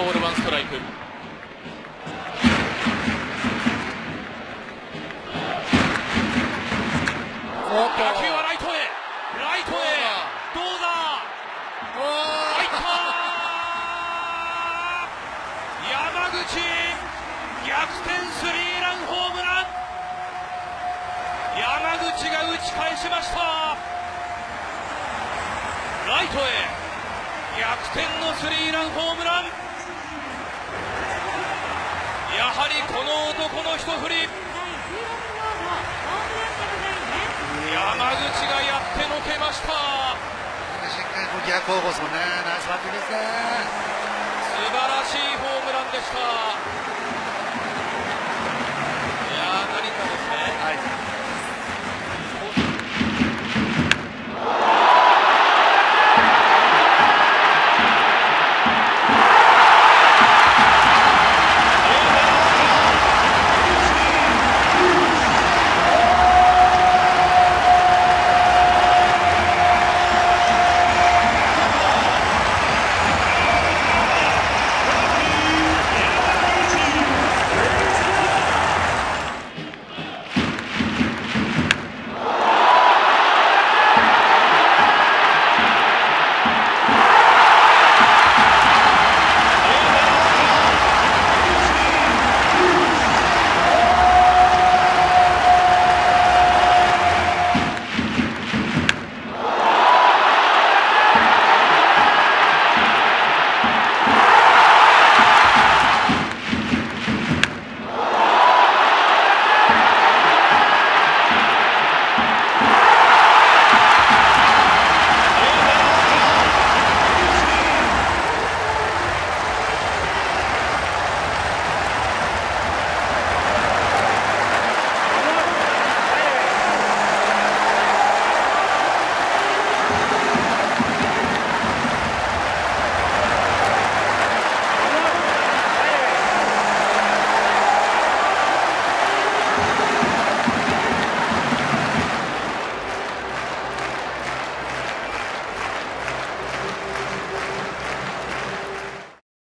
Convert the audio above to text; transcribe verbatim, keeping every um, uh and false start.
ボールワンストライク。打球はライトへ、ライトへ、どうだ、入ったー、山口逆転スリーランホームラン、山口が打ち返しました。ライトへ逆転のスリーランホームラン。やはりこの男の一振り、山口がやってのけました。 しっかりと逆方向ですもんね。ナイスバッティングですね。 素晴らしいホームランでした。